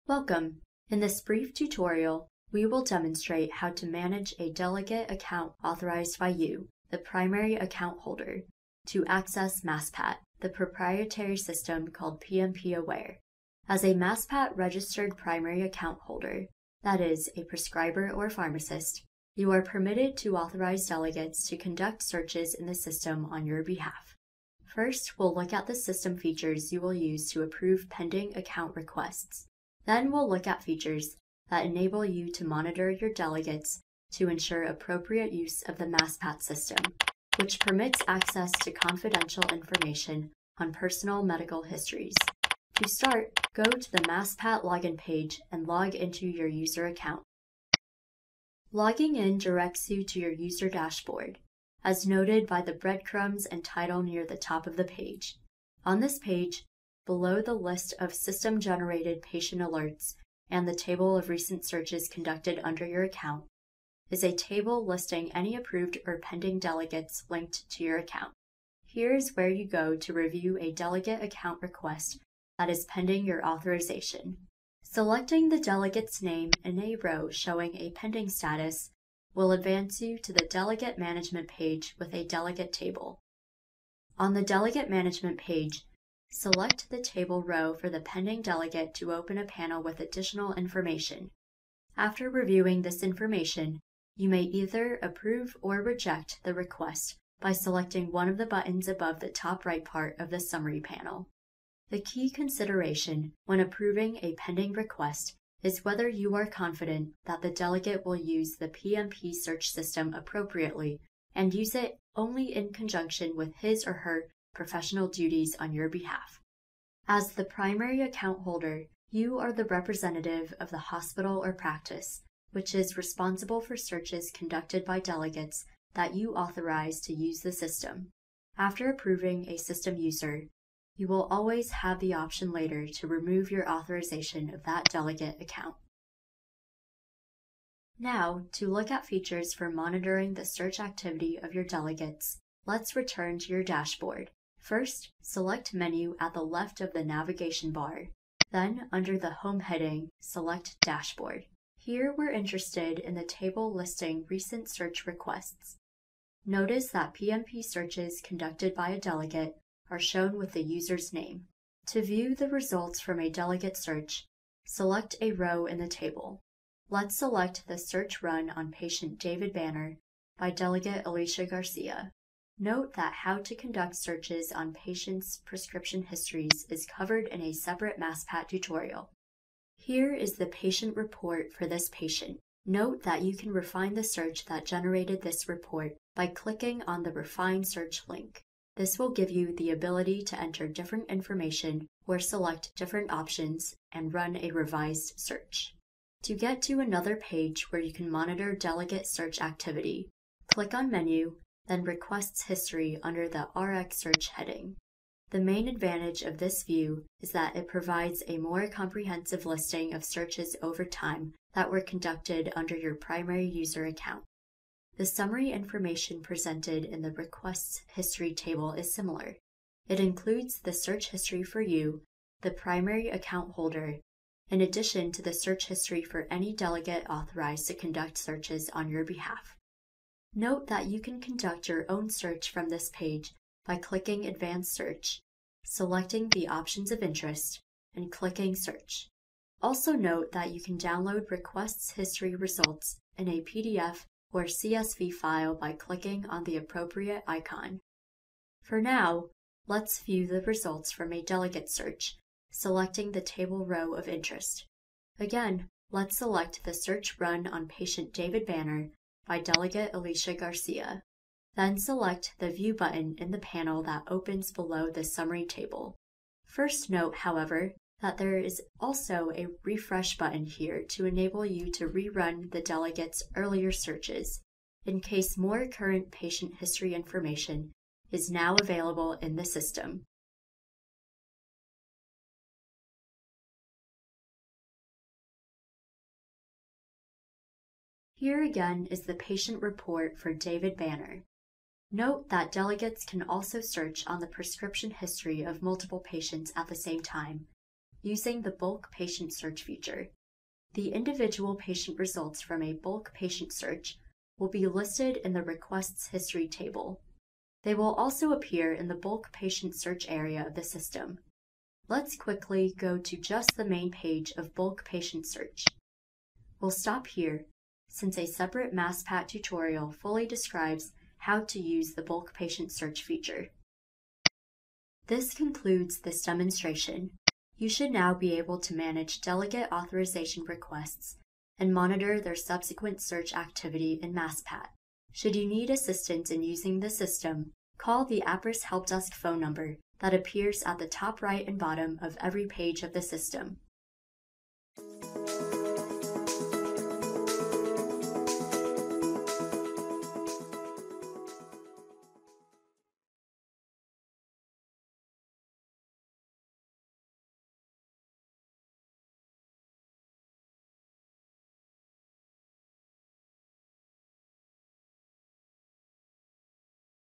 Welcome! In this brief tutorial, we will demonstrate how to manage a delegate account authorized by you, the primary account holder, to access MassPAT, the proprietary system called PMP AWARxE. As a MassPAT registered primary account holder, that is, a prescriber or pharmacist, you are permitted to authorize delegates to conduct searches in the system on your behalf. First, we'll look at the system features you will use to approve pending account requests. Then we'll look at features that enable you to monitor your delegates to ensure appropriate use of the MassPAT system, which permits access to confidential information on personal medical histories. To start, go to the MassPAT login page and log into your user account. Logging in directs you to your user dashboard, as noted by the breadcrumbs and title near the top of the page. On this page, below the list of system-generated patient alerts and the table of recent searches conducted under your account, is a table listing any approved or pending delegates linked to your account. Here is where you go to review a delegate account request that is pending your authorization. Selecting the delegate's name in a row showing a pending status will advance you to the Delegate Management page with a delegate table. On the Delegate Management page, select the table row for the pending delegate to open a panel with additional information. After reviewing this information, you may either approve or reject the request by selecting one of the buttons above the top right part of the summary panel. The key consideration when approving a pending request is whether you are confident that the delegate will use the PMP search system appropriately and use it only in conjunction with his or her professional duties on your behalf. As the primary account holder, you are the representative of the hospital or practice, which is responsible for searches conducted by delegates that you authorize to use the system. After approving a system user, you will always have the option later to remove your authorization of that delegate account. Now, to look at features for monitoring the search activity of your delegates, let's return to your dashboard. First, select Menu at the left of the navigation bar. Then, under the Home heading, select Dashboard. Here we're interested in the table listing recent search requests. Notice that PMP searches conducted by a delegate are shown with the user's name. To view the results from a delegate search, select a row in the table. Let's select the search run on patient David Banner by Delegate Alicia Garcia. Note that how to conduct searches on patients' prescription histories is covered in a separate MassPAT tutorial. Here is the patient report for this patient. Note that you can refine the search that generated this report by clicking on the Refine Search link. This will give you the ability to enter different information or select different options and run a revised search. To get to another page where you can monitor delegate search activity, click on Menu, then Requests History under the RX Search heading. The main advantage of this view is that it provides a more comprehensive listing of searches over time that were conducted under your primary user account. The summary information presented in the Requests History table is similar. It includes the search history for you, the primary account holder, in addition to the search history for any delegate authorized to conduct searches on your behalf. Note that you can conduct your own search from this page by clicking Advanced Search, selecting the options of interest, and clicking Search. Also note that you can download Requests History results in a PDF or CSV file by clicking on the appropriate icon. For now, let's view the results from a delegate search, selecting the table row of interest. Again, let's select the search run on patient David Banner by Delegate Alicia Garcia. Then select the View button in the panel that opens below the summary table. First note, however, that there is also a Refresh button here to enable you to rerun the delegate's earlier searches, in case more current patient history information is now available in the system. Here again is the patient report for David Banner. Note that delegates can also search on the prescription history of multiple patients at the same time, using the bulk patient search feature. The individual patient results from a bulk patient search will be listed in the requests history table. They will also appear in the bulk patient search area of the system. Let's quickly go to just the main page of bulk patient search. We'll stop here, since a separate MassPAT tutorial fully describes how to use the bulk patient search feature. This concludes this demonstration. You should now be able to manage delegate authorization requests and monitor their subsequent search activity in MassPAT. Should you need assistance in using the system, call the AWARxE Help Desk phone number that appears at the top right and bottom of every page of the system.